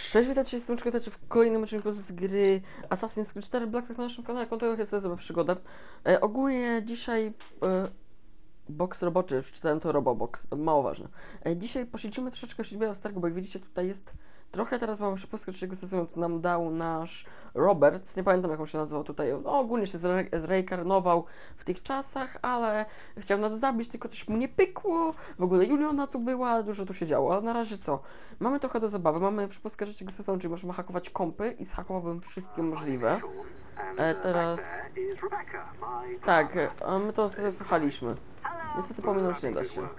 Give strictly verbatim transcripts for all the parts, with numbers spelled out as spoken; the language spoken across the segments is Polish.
Cześć, witajcie, witajcie w kolejnym odcinku z gry Assassin's Creed cztery Black Flag na naszym kanale. Kontynuuję jest sobie przygodę. E, ogólnie dzisiaj e, box roboczy, przeczytałem to Robobox, mało ważne. E, dzisiaj posiedzimy troszeczkę w siedzibie starego, bo jak widzicie tutaj jest trochę teraz mam szybko trzeciego sezonu, co nam dał nasz Roberts, nie pamiętam jak on się nazywał tutaj, no, ogólnie się zreinkarnował w tych czasach, ale chciał nas zabić, tylko coś mu nie pykło, w ogóle Juliana tu była, dużo tu się działo, ale na razie co? Mamy trochę do zabawy, mamy przypustkę trzeciego sezonu, czyli możemy hakować kompy i zhakowałbym wszystkie możliwe. E, teraz... Tak, a my to ostatnio słuchaliśmy. Niestety pominąć nie da się.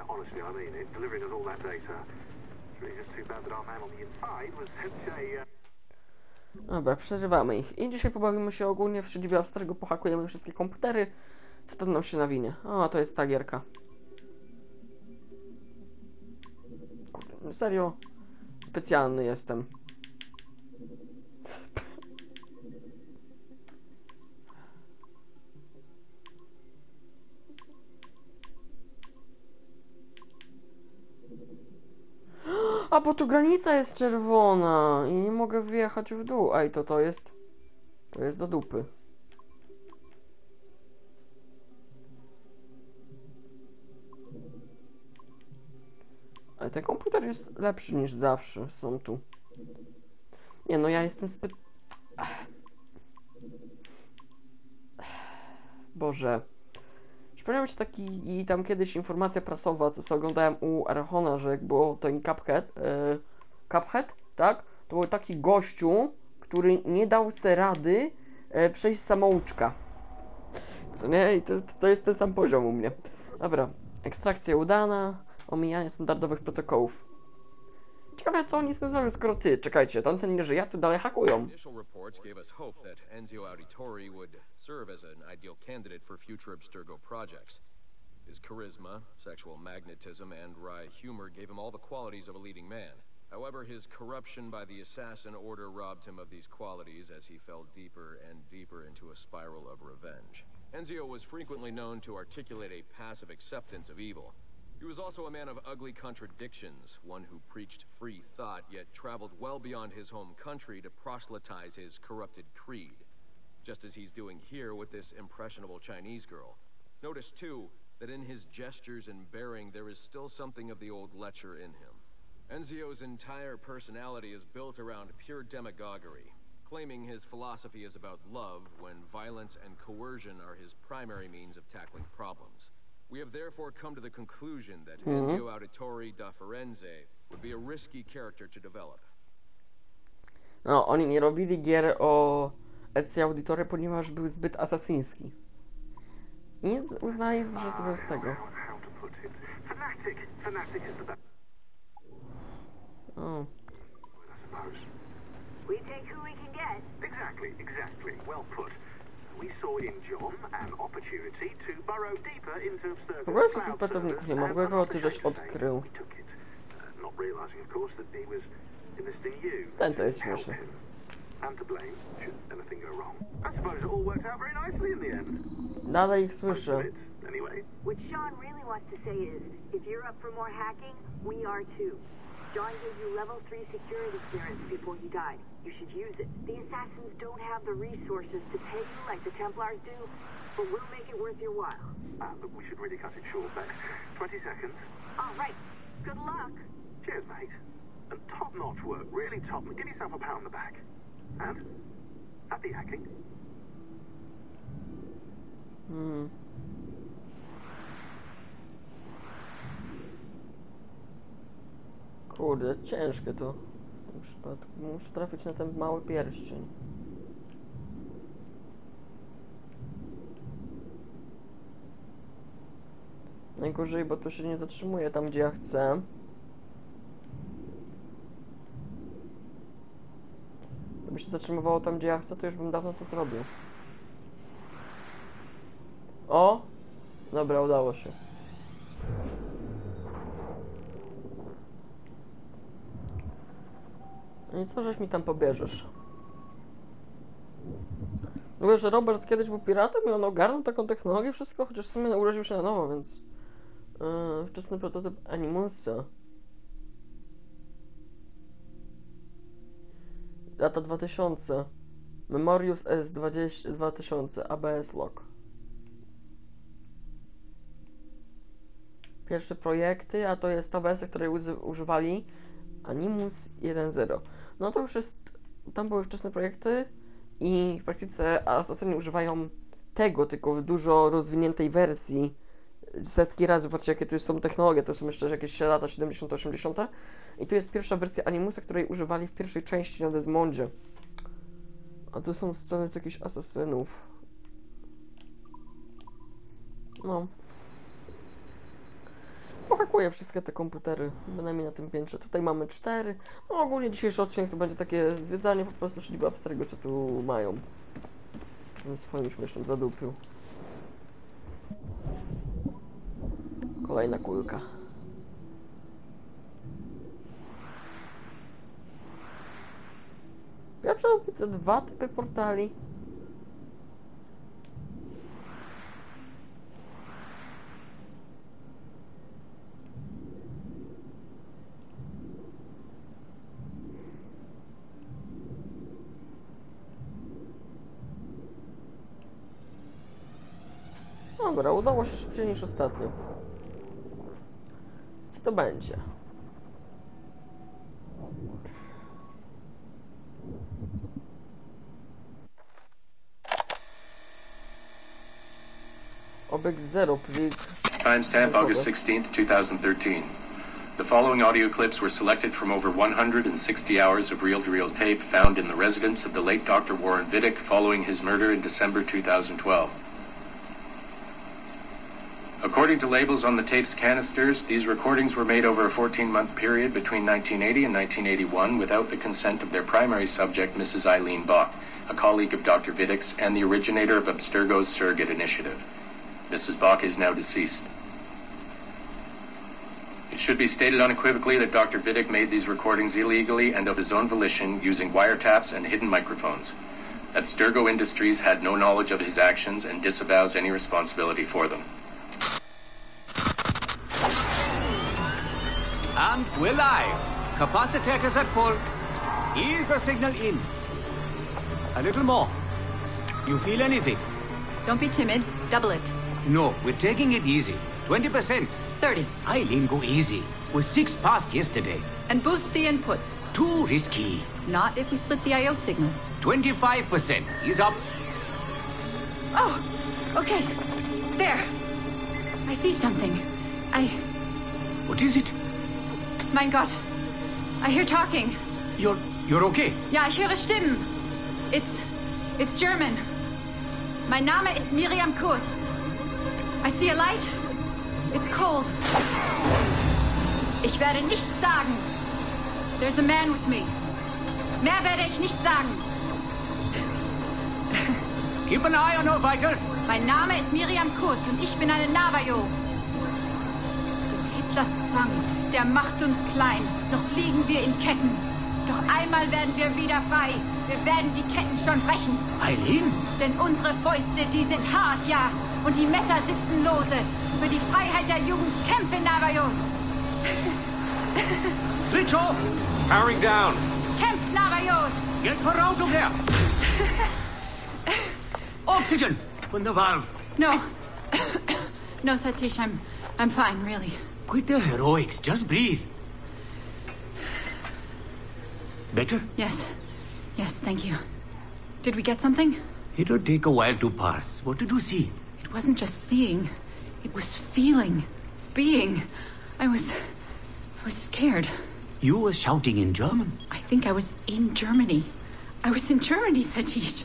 Dobra, przerywamy ich. I dzisiaj pobawimy się ogólnie w siedzibie starego, pohakujemy wszystkie komputery. Co tam nam się nawinie? O, to jest ta gierka. Kurde, serio? Specjalny jestem. A, bo tu granica jest czerwona i nie mogę wjechać w dół. Ej, to to jest... To jest do dupy. Ale ten komputer jest lepszy niż zawsze. Są tu. Nie no, ja jestem zbyt... Boże. Przypomniał mi się taki i tam kiedyś informacja prasowa, co sobie oglądałem u Archona, że jak było ten Cuphead, yy, Cuphead, tak? To był taki gościu, który nie dał se rady yy, przejść samouczka. Co nie? I to, to jest ten sam poziom u mnie. Dobra, ekstrakcja udana, omijanie standardowych protokołów. Ciekawe co oni z tym zrobią, skoro ty, czekajcie, tamten nie żyje, tu dalej hakują. Serve as an ideal candidate for future Abstergo projects. His charisma, sexual magnetism, and wry humor gave him all the qualities of a leading man. However, his corruption by the Assassin Order robbed him of these qualities as he fell deeper and deeper into a spiral of revenge. Enzio was frequently known to articulate a passive acceptance of evil. He was also a man of ugly contradictions, one who preached free thought yet traveled well beyond his home country to proselytize his corrupted creed. Just as he's doing here with this impressionable Chinese girl. Notice, too, that in his gestures and bearing there is still something of the old lecher in him. Enzio's entire personality is built around pure demagoguery, claiming his philosophy is about love when violence and coercion are his primary means of tackling problems. We have therefore come to the conclusion that mm-hmm. Enzio Auditore da Firenze would be a risky character to develop. No, oni nie robili gier o Ezio Auditore, ponieważ był zbyt asasyński. I nie uznaje, że zrobił z tego. O. W ogóle wszystkich pracowników nie ma, w ogóle ty żeś odkrył. Ten to jest śmieszny. Dalej ich słyszę. What Sean really wants to say is, if you're up for more hacking, we are too. John gave you level three security clearance before he died. You should use it. The assassins don't have the resources to pay you like the Templars do, but we'll make it worth your while. Uh, but we should really cut it short, Beck. Twenty seconds. All right. Good luck. Cheers, mate. And top-notch work. Really top. Give yourself a pat on the back. And happy hacking. Hmm. Kurde, ciężkie to w tym przypadku. Muszę trafić na ten mały pierścień. Najgorzej, bo to się nie zatrzymuje tam, gdzie ja chcę. Gdyby się zatrzymywało tam, gdzie ja chcę, to już bym dawno to zrobił. O! Dobra, udało się. No i co żeś mi tam pobierzesz? Mówię, że Roberts kiedyś był piratem i on ogarnął taką technologię, wszystko, chociaż w sumie urodził się na nowo, więc... Yy, wczesny prototyp Animusa. lata dwa tysiące. Memorius S dwadzieścia dwa tysiące, A B S log. Pierwsze projekty, a to jest ta wersja, której używali Animus jeden zero. No to już jest, tam były wczesne projekty i w praktyce Assassini używają tego, tylko w dużo rozwiniętej wersji. Setki razy, patrzcie jakie tu są technologie, to są jeszcze jakieś lata siedemdziesiąte osiemdziesiąte. I tu jest pierwsza wersja Animusa, której używali w pierwszej części na Desmondzie. A tu są sceny z jakichś asasynów. No. Pohakuję wszystkie te komputery, bynajmniej na tym piętrze. Tutaj mamy cztery. No ogólnie dzisiejszy odcinek to będzie takie zwiedzanie po prostu siedziby Abstergo, co tu mają. W swoim śmiesznym zadupiu. Kolejna kulka. Pierwszy raz widzę dwa typy portali. Dobra, udało się szybciej niż ostatnio. Co to będzie? Obiekt zero, plik. Timestamp August sixteenth, two thousand thirteen. The following audio clips were selected from over one hundred sixty hours of reel-to-reel tape found in the residence of the late Doctor Warren Vidic following his murder in December two thousand twelve. According to labels on the tape's canisters, these recordings were made over a fourteen-month period between nineteen eighty and nineteen eighty-one without the consent of their primary subject, Missus Eileen Bach, a colleague of Doctor Vidic's and the originator of Abstergo's surrogate initiative. Missus Bach is now deceased. It should be stated unequivocally that Doctor Vidic made these recordings illegally and of his own volition using wiretaps and hidden microphones. Abstergo Industries had no knowledge of his actions and disavows any responsibility for them. And we're live. Capacitors at full. Ease the signal in. A little more. You feel anything? Don't be timid. Double it. No, we're taking it easy. twenty percent. thirty. Eileen, go easy. We're six past yesterday. And boost the inputs. Too risky. Not if we split the I O signals. twenty-five percent. Ease up. Oh, okay. There. I see something. I... What is it? Mein Gott. I hear talking. You're... you're okay? Ja, ich höre Stimmen. It's... it's German. Mein Name ist Miriam Kurz. I see a light. It's cold. Ich werde nichts sagen. There's a man with me. Mehr werde ich nicht sagen. Keep an eye on our vitals. Mein Name ist Miriam Kurz und ich bin eine Navajo. Des Hitlers Zwang, der macht uns klein. Noch liegen wir in Ketten. Doch einmal werden wir wieder frei. Wir werden die Ketten schon brechen. Eileen? Denn unsere Fäuste, die sind hart, ja. Und die Messer sitzen lose. Für die Freiheit der Jugend kämpfen Navajos. Switch off. Powering down. Kämpft Navajos. Get her out of there. Oxygen. From the valve. No. No, Satish, I'm, I'm fine, really. Quit the heroics. Just breathe. Better? Yes. Yes, thank you. Did we get something? It'll take a while to parse. What did you see? It wasn't just seeing. It was feeling. Being. I was... I was scared. You were shouting in German? I think I was in Germany. I was in Germany, Satish.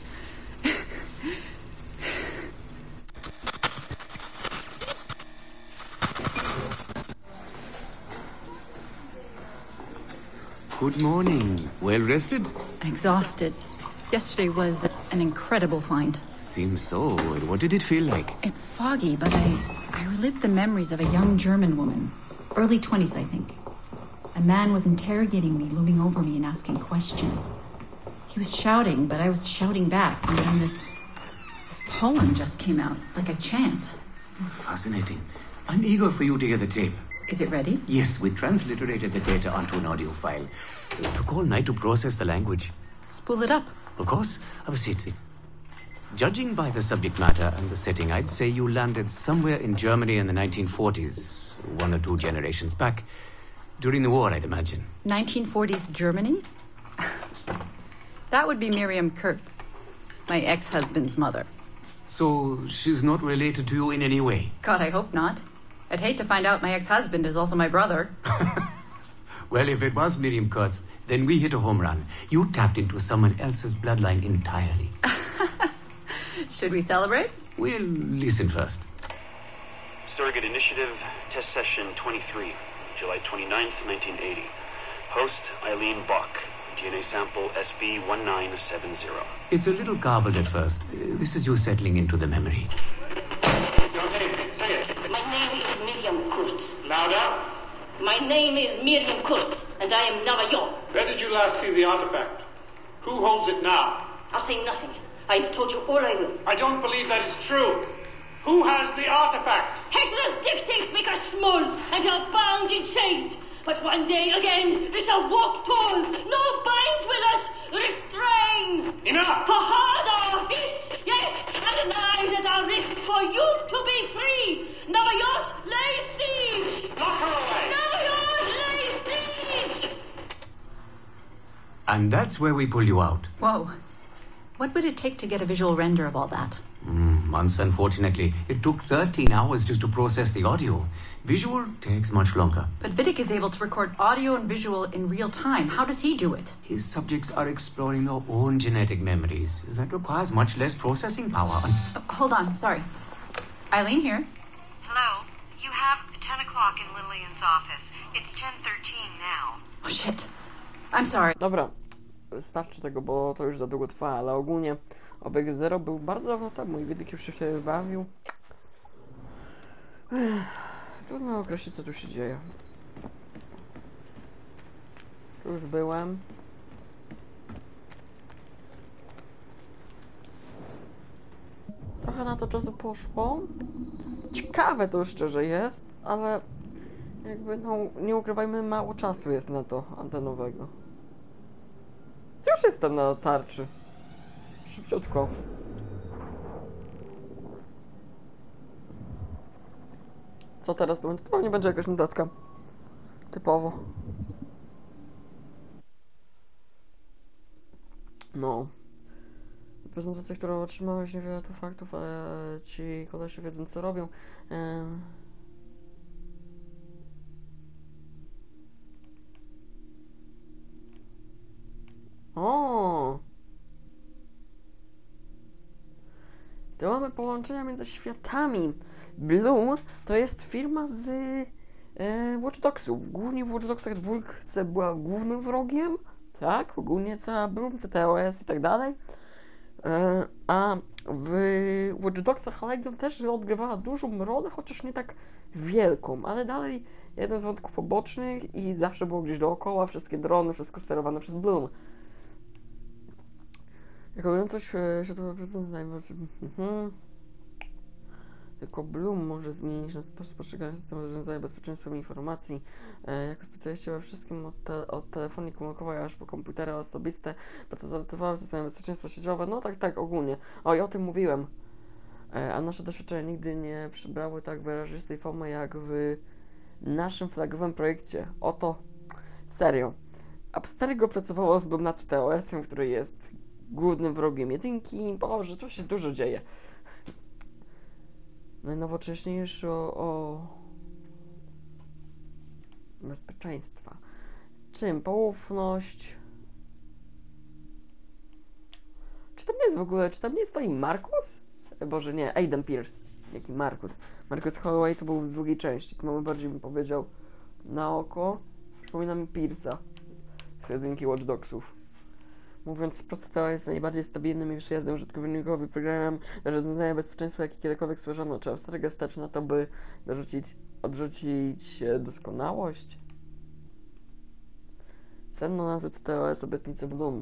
Good morning. Well rested? Exhausted. Yesterday was an incredible find. Seems so. What did it feel like? It's foggy, but I... I relived the memories of a young German woman. Early twenties, I think. A man was interrogating me, looming over me and asking questions. He was shouting, but I was shouting back, and then this... this poem just came out, like a chant. Fascinating. I'm eager for you to hear the tape. Is it ready? Yes, we transliterated the data onto an audio file. It took all night to process the language. Spool it up. Of course. Have a seat. Judging by the subject matter and the setting, I'd say you landed somewhere in Germany in the nineteen forties, one or two generations back. During the war, I'd imagine. nineteen forties Germany? That would be Miriam Kurtz, my ex-husband's mother. So she's not related to you in any way? God, I hope not. I'd hate to find out my ex-husband is also my brother. Well, if it was Miriam Kurtz, then we hit a home run. You tapped into someone else's bloodline entirely. Should we celebrate? We'll listen first. Surrogate Initiative, Test Session twenty-three, July twenty-ninth, nineteen eighty. Host, Eileen Bach. D N A sample S B one nine seven zero. It's a little garbled at first. Uh, This is you settling into the memory. Your name, say it. My name is Miriam Kurtz. Louder. My name is Miriam Kurtz, and I am Navajo. Where did you last see the artifact? Who holds it now? I'll say nothing. I've told you all I will. I don't believe that is true. Who has the artifact? Hexler's dictates make us small, and we are bound in chains. But one day again, we shall walk tall. No binds will us restrain. Enough! For hard our fists, yes, and the knives at our wrists for you to be free. Navajos lay siege. Lock her away. Navajos lay siege. And that's where we pull you out. Whoa. What would it take to get a visual render of all that? Mm, months, unfortunately. It took thirteen hours just to process the audio. Visual takes much longer. But Vidic is able to record audio and visual in real time. How does he do it? His subjects are exploring their own genetic memories. That requires much less processing power. Oh, hold on, sorry. Eileen here. Hello. You have ten o'clock in Lillian's office. It's ten thirteen now. Oh shit. I'm sorry. Dobra, starczy tego, bo to już za długo trwa, ale ogólnie Obieg Zero był bardzo dawno temu i Widyk już się wtedy bawił. Ech, trudno określić, co tu się dzieje. Tu już byłem. Trochę na to czasu poszło. Ciekawe to szczerze jest, ale jakby no, nie ukrywajmy, mało czasu jest na to antenowego. Już jestem na tarczy. Szybciutko. Co teraz to będzie? To pewnie będzie jakaś notatka. Typowo. No. Prezentacja, którą otrzymałeś, niewiele tu faktów, ale ci kolesie wiedzą, co robią. Ehm. O! To mamy połączenia między światami. Bloom to jest firma z e, Watch Dogsów. Głównie w Watch Dogsach dwójce była głównym wrogiem. Tak, ogólnie cała Bloom, C T O S i tak dalej. E, a w Watch Dogsach Legion też odgrywała dużą rolę, chociaż nie tak wielką, ale dalej jeden z wątków pobocznych i zawsze było gdzieś dookoła, wszystkie drony, wszystko sterowane przez Bloom. Jako coś się to najbardziej. Mhm. Tylko Bloom może zmienić na sposób postrzegania systemu rozwiązania bezpieczeństwa informacji. E, jako specjaliści we wszystkim od, te, od telefonii komórkowej aż po komputery osobiste, pracowałem w systemie bezpieczeństwa sieciowe. No tak, tak, ogólnie. O, i o tym mówiłem. E, a nasze doświadczenia nigdy nie przybrały tak wyrazistej formy jak w naszym flagowym projekcie. Oto, serio. Abstergo pracowało z nad T O S-em, który jest głównym wrogiem jedynki. Boże, tu się dużo dzieje. Najnowocześniejszy o, o bezpieczeństwa. Czym? Poufność. Czy tam nie jest w ogóle, czy tam nie stoi Markus? Boże, nie, Aiden Pierce. Jaki Markus? Markus Holloway to był w drugiej części. Tu mamy bardziej, bym powiedział, na oko. Przypomina mi Pierce'a z jedynki Watch Dogsów. Mówiąc prosto, to jest najbardziej stabilnym i przyjaznym użytkownikowi programem do rozwiązania bezpieczeństwa, jaki kiedykolwiek stworzono. Czy Abstergo stać na to, by dorzucić, odrzucić doskonałość? Cenno nazwać C T O S obietnicę Bloom.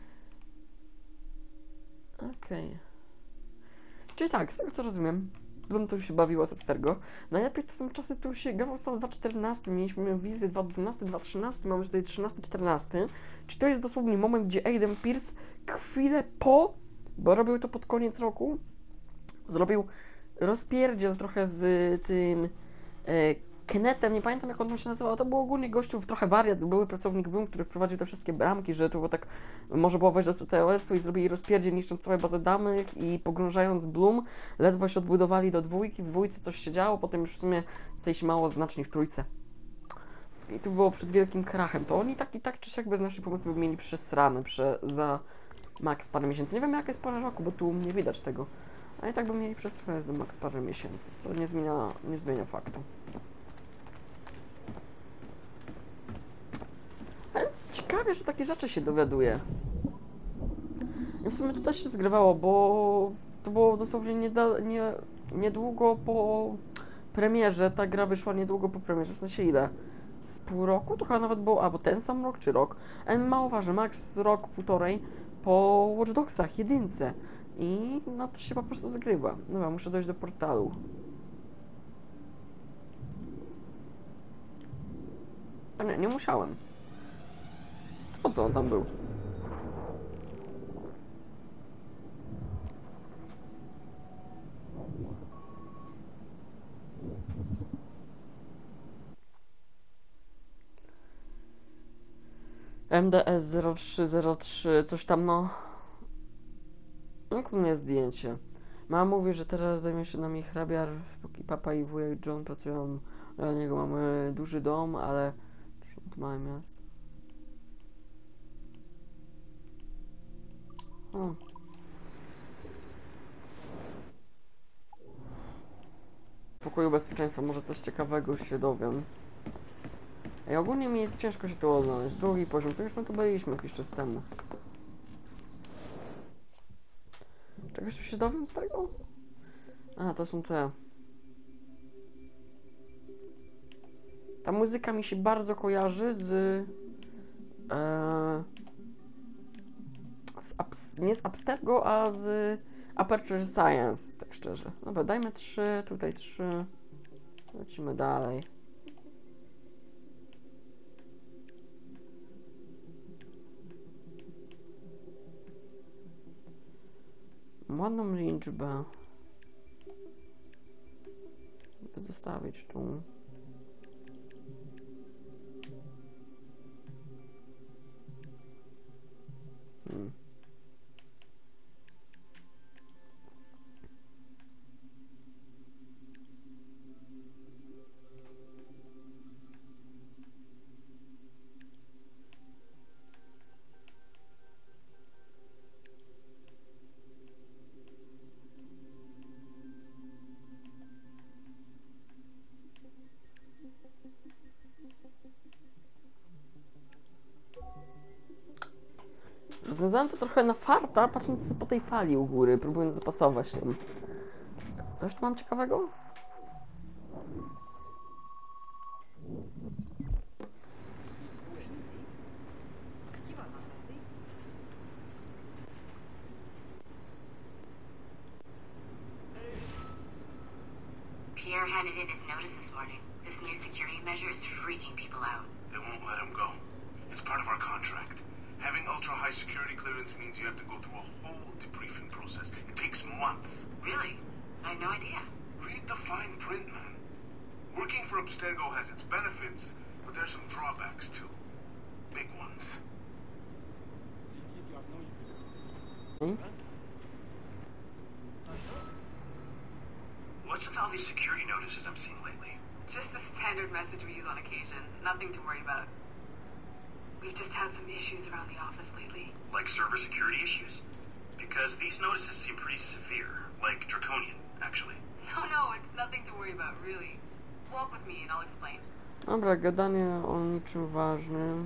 Okej. Okay. Czyli tak, z tego co rozumiem, Bloom to się bawiło z Abstergo. Najlepiej to są czasy, tu się grało w dwa czternaście, mieliśmy wizję dwa dwanaście, dwa trzynaście, mamy tutaj trzynaście czternaście. Czy to jest dosłownie moment, gdzie Aiden Pierce chwilę po, bo robił to pod koniec roku, zrobił rozpierdziel trochę z tym e, Knetem, nie pamiętam jak on się nazywał, to był ogólnie gościu, trochę wariat, były pracownik Bloom, który wprowadził te wszystkie bramki, że to było tak, może było wejść do C T O S-u i zrobili rozpierdziel, niszcząc całe bazę danych i pogrążając Bloom, ledwo się odbudowali do dwójki, w dwójce coś się działo, potem już w sumie stali się mało znaczni w trójce. I to było przed wielkim krachem, to oni tak i tak czy siak bez naszej pomocy by mieli przesrane prze, za max parę miesięcy. Nie wiem jaka jest pora roku, bo tu nie widać tego, a i tak by mieli przez trochę za max parę miesięcy, co nie zmienia, nie zmienia faktu. Ale ciekawie, że takie rzeczy się dowiaduje. I w sumie to też się zgrywało, bo to było dosłownie nieda, nie, niedługo po premierze, ta gra wyszła niedługo po premierze, w sensie ile? Z pół roku? To chyba nawet było, albo ten sam rok, czy rok? Ale mało ważne, max rok, półtorej po Watch Dogsach, jedynce. I no to się po prostu zgrywa. Dobra, muszę dojść do portalu. A nie, nie musiałem. Po co on tam był? M D S zero trzy zero trzy, coś tam no. Jak u mnie zdjęcie? Mama mówi, że teraz zajmie się nami hrabiar, póki papa i wujek John pracują. Dla niego mamy duży dom, ale to małe miasto. O. W pokoju bezpieczeństwa może coś ciekawego się dowiem. Ej, ogólnie mi jest ciężko się tu odnaleźć. Drugi poziom, to już my tu byliśmy jakiś czas temu. Czegoś tu się dowiem z tego? A, to są te... Ta muzyka mi się bardzo kojarzy z... E, z abs, nie z Abstergo, a z Aperture Science, tak szczerze. Dobra, dajmy trzy, tutaj trzy. Lecimy dalej. Ładną liczbę. Zostawić tu. Hmm. Rozwiązałem to trochę na farta, patrząc po tej fali u góry, próbując zapasować się. Coś tu mam ciekawego? Pierre handed in his notice this morning. This new security measure is freaking people out. They won't let him go. It's part of our contract. Having ultra-high security clearance means you have to go through a whole debriefing process. It takes months. Really? I had no idea. Read the fine print, man. Working for Abstergo has its benefits, but there's some drawbacks, too. Big ones. Hmm? What's with all these security notices I'm seeing lately? Just a standard message we use on occasion. Nothing to worry about. We've just had some issues around the office lately. Like server security issues? Because these notices seem pretty severe. Like draconian, actually. No, no, it's nothing to worry about, really. Walk with me and I'll explain. Dobra, gadanie o niczym ważnym.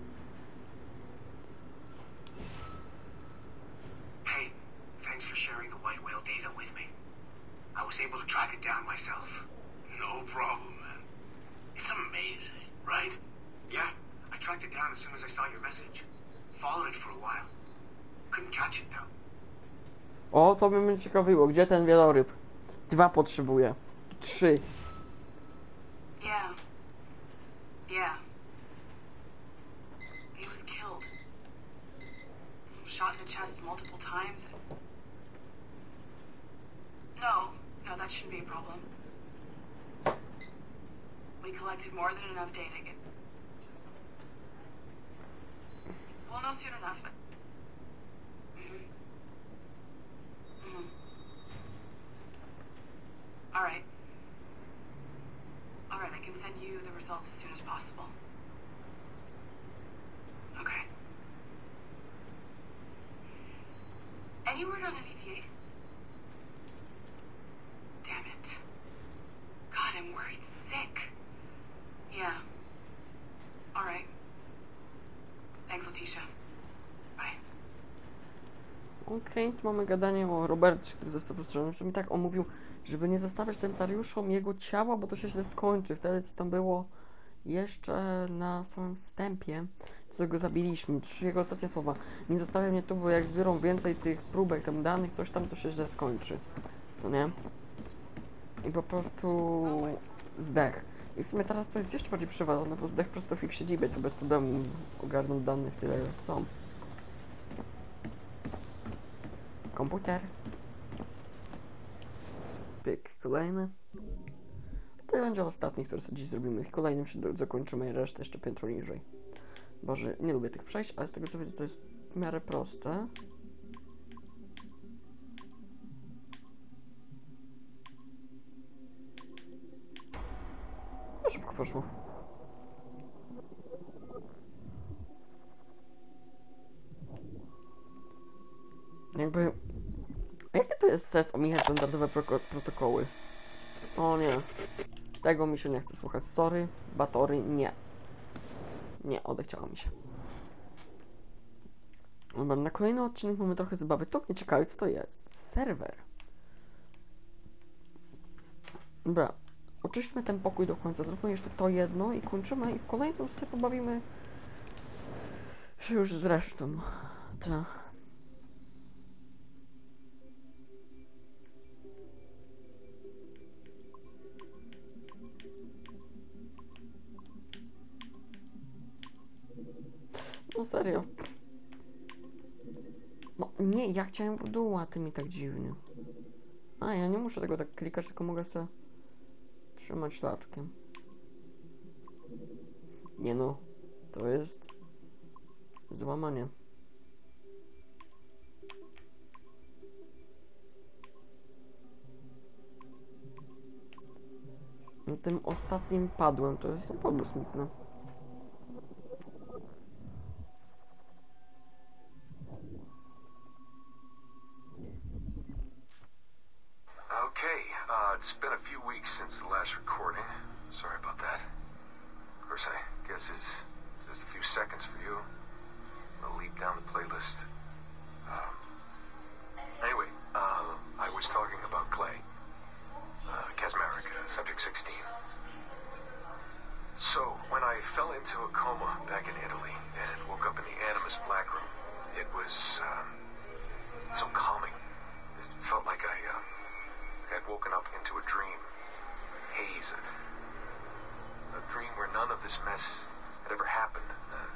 Hey, thanks for sharing the White Whale data with me. I was able to track it down myself. No problem, man. It's amazing, right? Yeah, I tracked it down as soon as I saw your message. Followed it for a while. Couldn't catch it though. O, to by mnie ciekawiło. Gdzie ten wieloryb? Dwa potrzebuję. Trzy. Yeah. Yeah. He was killed. Shot in the chest multiple times. No, no, that shouldn't be a problem. We collected more than enough data. to get- We'll know soon enough. Mm-hmm. Mm-hmm. All right. All right, I can send you the results as soon as possible. Okay. Any word on N E P A? Damn it. God, I'm worried sick. Yeah. All right. Thanks, Letitia. Bye. Okej, tu mamy gadanie o Robercie, który został postrzelony. Przynajmniej tak on mówił, żeby nie zostawiać templariuszom jego ciała, bo to się źle skończy. Wtedy co tam było jeszcze na samym wstępie, co go zabiliśmy. Trzy jego ostatnie słowa. Nie zostawiaj mnie tu, bo jak zbiorą więcej tych próbek, tam danych, coś tam, to się źle skończy. Co nie? I po prostu zdech. I w sumie teraz to jest jeszcze bardziej przewalone, bo zdech prosto w ich siedzibie, to bez problemu ogarnął danych tyle, co. Komputer. Pyk, kolejny. To będzie ostatni, który sobie dziś zrobimy. I kolejnym się zakończymy i resztę jeszcze piętro niżej. Boże, nie lubię tych przejść, ale z tego co widzę to jest w miarę proste. No szybko poszło. Jakby... A jakie to jest sens omijać standardowe proko- protokoły? O nie. Tego mi się nie chce słuchać. Sorry, Batory, nie. Nie, odechciało mi się. Dobra, na kolejny odcinek mamy trochę zabawy. To mnie ciekawi, co to jest. Serwer. Dobra. Oczyśćmy ten pokój do końca. Zróbmy jeszcze to jedno i kończymy. I w kolejnym sobie pobawimy się już z resztą. Ta. No serio. No nie, ja chciałem w dół, a ty mi tak dziwnie. A, ja nie muszę tego tak klikać, tylko mogę sobie trzymać szlaczkiem. Nie no, to jest złamanie. Na tym ostatnim padłem, to jest naprawdę smutne. Okay, uh, it's been a few weeks since the last recording. Sorry about that. Of course, I guess it's just a few seconds for you. I'll leap down the playlist. Um, anyway, uh, I was talking about Clay. Uh, Kazmarek, uh, subject sixteen. So, when I fell into a coma back in Italy and woke up in the Animus Black Room, it was, um, so calming. It felt like I, uh, had woken up into a dream, a haze, a, a dream where none of this mess had ever happened. Uh,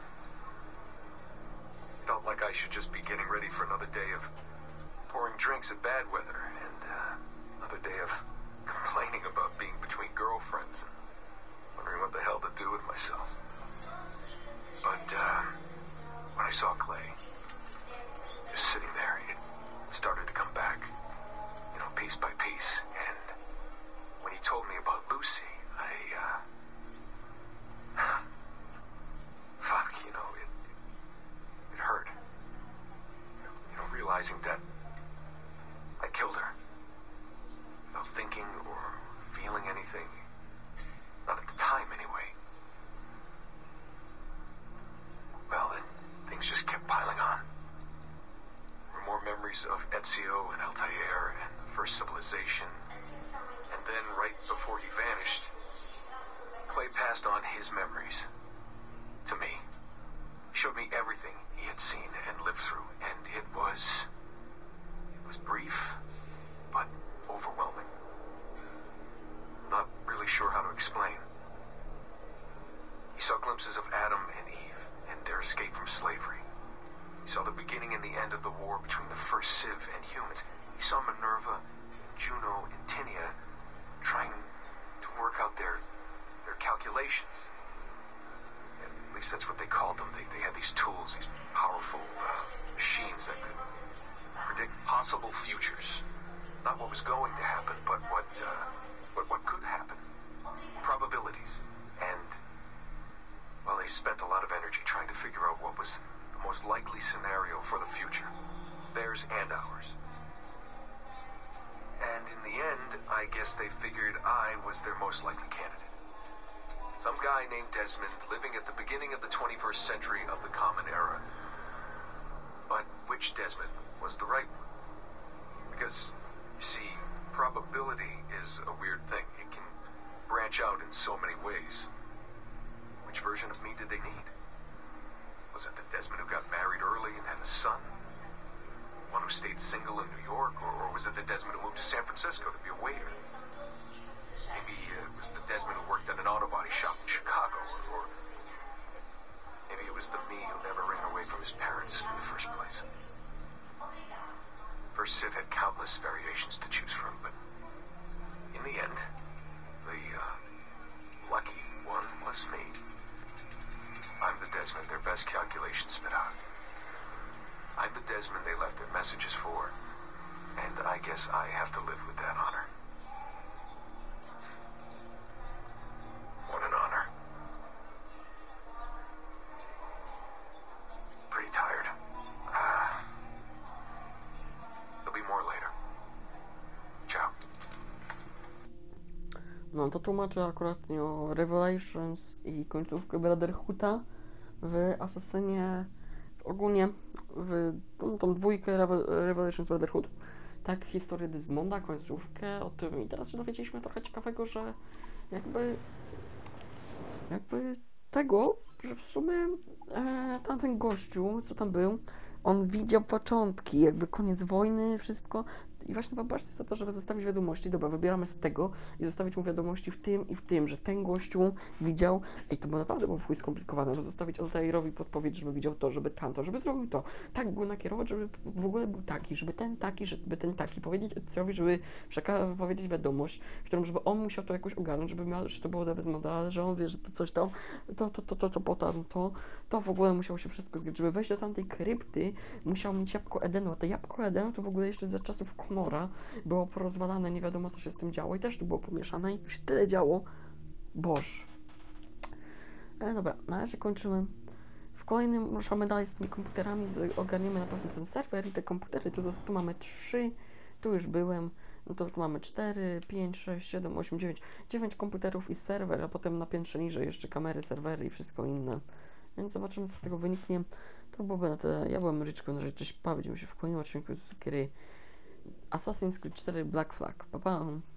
felt like I should just be getting ready for another day of pouring drinks at bad weather, and uh, another day of complaining about being between girlfriends and wondering what the hell to do with myself. But uh, when I saw Clay, just sitting there, it started to come back. You know, piece by piece, and when he told me about Lucy, I, uh... fuck, you know, it... it hurt. You know, realizing that I killed her. Without thinking or feeling anything. Not at the time, anyway. Well, then, things just kept piling on. There were more memories of Ezio and Altair and First Civilization, and then right before he vanished, Clay passed on his memories to me. He showed me everything he had seen and lived through, and it was, it was brief, but overwhelming. really sure how to explain. He saw glimpses of Adam and Eve and their escape from slavery. He saw the beginning and the end of the war between the first Civ and humans. He saw Minerva, Juno, and Tinia trying to work out their their calculations. At least that's what they called them. They, they had these tools, these powerful uh, machines that could predict possible futures. Not what was going to happen, but what, uh, but what could happen. Probabilities. And, well, they spent a lot of energy trying to figure out what was the most likely scenario for the future. Theirs and ours. And in the end, I guess they figured I was their most likely candidate. Some guy named Desmond living at the beginning of the twenty-first century of the Common Era. But which Desmond was the right one? Because, you see, probability is a weird thing. It can branch out in so many ways. Which version of me did they need? Was it the Desmond who got married early and had a son? One who stayed single in New York? Or, or was it the Desmond who moved to San Francisco to be a waiter? Maybe uh, it was the Desmond who worked at an auto body shop in Chicago, or maybe it was the me who never ran away from his parents in the first place. First Civ had countless variations to choose from, but in the end, the uh, lucky one was me. I'm the Desmond their best calculations spit out. I'm the Desmond they left their messages for, and I guess I have to live with that honor. What an honor. Pretty tired. Ah. There'll be more later. Ciao. No to tłumaczy akurat o Revelations i końcówkę Brotherhooda w Assassinie, ogólnie w no, tą dwójkę Revelations Brotherhood. Tak, historię Desmonda, końcówkę, o tym i teraz się dowiedzieliśmy trochę ciekawego, że jakby jakby tego, że w sumie e, tamten gościu, co tam był, on widział początki, jakby koniec wojny, wszystko. I właśnie popatrzcie sobie to, żeby zostawić wiadomości. Dobra, wybieramy z tego i zostawić mu wiadomości w tym i w tym, że ten gościu widział. Ej, to było naprawdę było chuj skomplikowane, że zostawić Altairowi podpowiedź, żeby widział to, żeby tamto, żeby zrobił to. Tak go nakierować, żeby w ogóle był taki, żeby ten taki, żeby ten taki. Powiedzieć Eziowi, żeby przekazać, powiedzieć wiadomość, którą, żeby on musiał to jakoś ogarnąć, żeby miał, że to było bez moda, że on wie, że to coś tam, to, to, to, to, to, potem to, to w ogóle musiało się wszystko zgodzić. Żeby wejść do tamtej krypty, musiał mieć jabłko Edenu, a te jabłko Edenu to w ogóle jeszcze za czasów Connora było porozwalane, nie wiadomo co się z tym działo i też tu było pomieszane i się tyle działo. Boże. E, dobra, na razie kończymy. W kolejnym ruszamy dalej z tymi komputerami, ogarniemy na pewno ten serwer i te komputery, tu, tu mamy trzy, tu już byłem, no to tu mamy cztery, pięć, sześć, siedem, osiem, dziewięć, dziewięć komputerów i serwer, a potem na piętrze niżej jeszcze kamery, serwery i wszystko inne. Więc zobaczymy, co z tego wyniknie. To byłoby na tyle. Ja byłem Ryczko, na rzecz, cześć, pa, widzimy się w kolejnym odcinku z gry Assassin's Creed cztery Black Flag. Pa, pa.